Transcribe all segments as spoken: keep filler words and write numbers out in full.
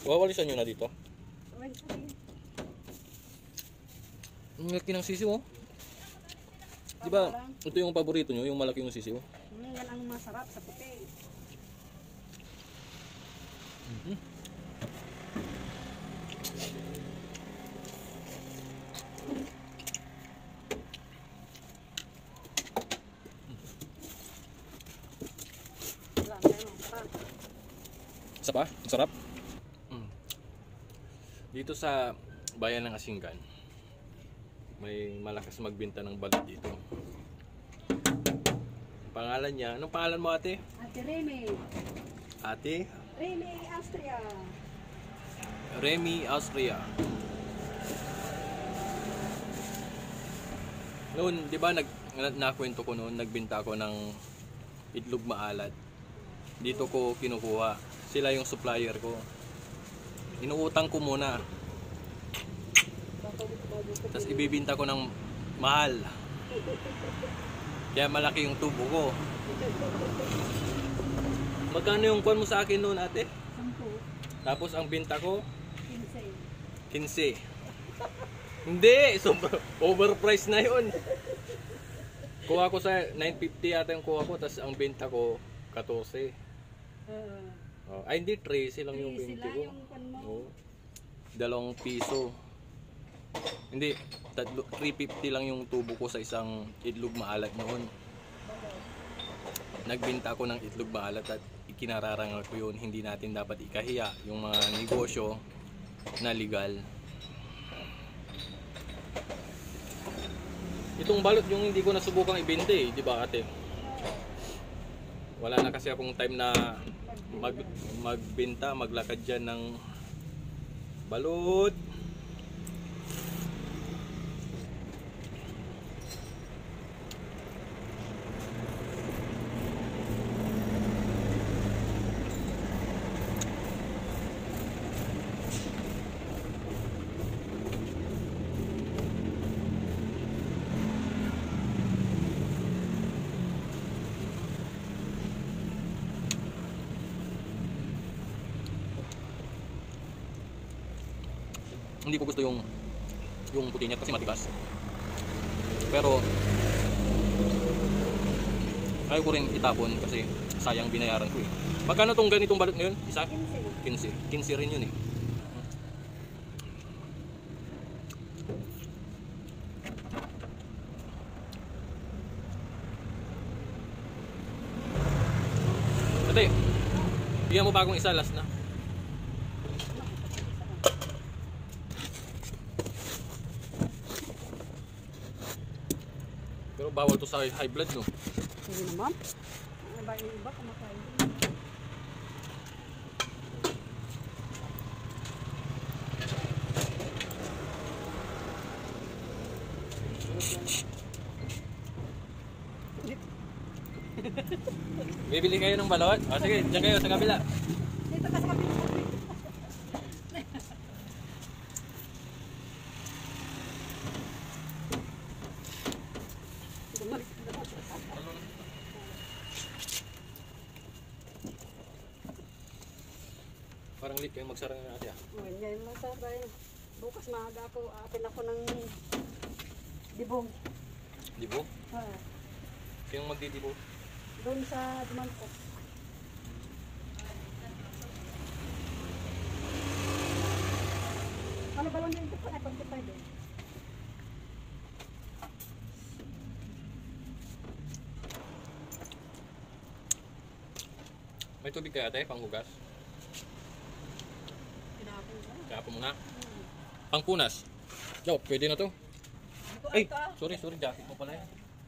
Wawalisan nyo na dito. Ay, sige. Ang laki ng sisiw oh. Diba, ito yung paborito nyo, yung malaki yung sisiw. Hmm, yan ang masarap sa puti. Mm-hmm. Wala, tayo, masarap. Isa pa? Ang sarap? Mm. Dito sa bayan ng Asinggan, may malakas magbenta ng balut dito. Pangalan niya, anong pangalan mo ate? Ate Remy. Ate? Remy, Austria. Remy, Austria. Noon, di ba, nag, nakwento ko noon, nagbenta ko ng itlog maalat. Dito ko kinukuha. Sila yung supplier ko. Inuutang ko muna. Tapos ibibinta ko ng mahal. Kaya malaki yung tubo ko. Magkano yung kuwan mo sa akin noon ate? Sampu. Tapos ang binta ko? Kinsay. quince. Hindi! Sobrang overpriced na yun. Kuha ko sa nine fifty ata yung kuha ko. Tapos ang binta ko fourteen. Uh, Oh, ay hindi, trece lang yung binta ko. Oh, dalawang piso. Hindi, three fifty lang yung tubo ko sa isang itlog maalat noon. Nagbenta ako ng itlog maalat at ikinararangal ko yun. Hindi natin dapat ikahiya yung mga negosyo na legal. Itong balot yung hindi ko nasubukang ibenta eh, di ba ate? Wala na kasi akong time na mag, magbenta, maglakad dyan ng balot. Hindi ko gusto yung yung puti niya kasi matigas. Pero ayaw ko rin itapon kasi sayang binayaran ko eh. Magkano tong ganitong balot ngayon? Isa? quince. quince rin yun eh. Ate, bigyan mo bagong isa, last na. Pero bawal to sa high blood, no? Hindi naman. Ang iba yung iba kumakain. Bibili kayo ng balot? O sige, dyan kayo sa kabila. Dito ka sa kapit. Parang late kayo magsara na natin ah. Oh, yan lang sa bayan. Bukas maaga ako, atin ako ng dibong. Dibo? Ha, Kayong magdidibo? doon sa Dumanco. Ano ba lang yung ito? Ay, pagkipay doon. May tubig kaya ate, panghugas? Pinapon ka. Kaya po muna. Pangpunas. Yo, pwede na to. Ay, sorry, sorry, jacket mo pala yan.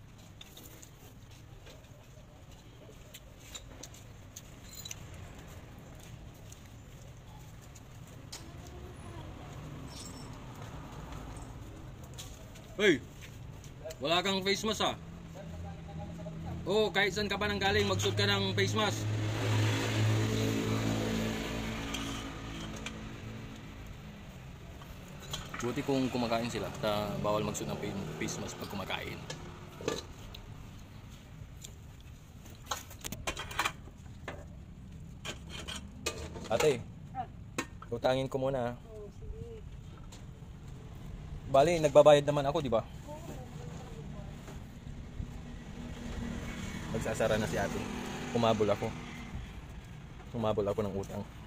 Hey! Wala kang face mask ah. Oo, kahit saan ka pa nang galing, magsuot ka ng face mask. Buti kung kumakain sila, ta bawal magsuot ng face mask pag kumakain. Ate, Utangin ko muna. Oo, sige. Bali, nagbabayad naman ako, di ba? Magsasara na si ate. Kumabol ako. Kumabol ako ng utang.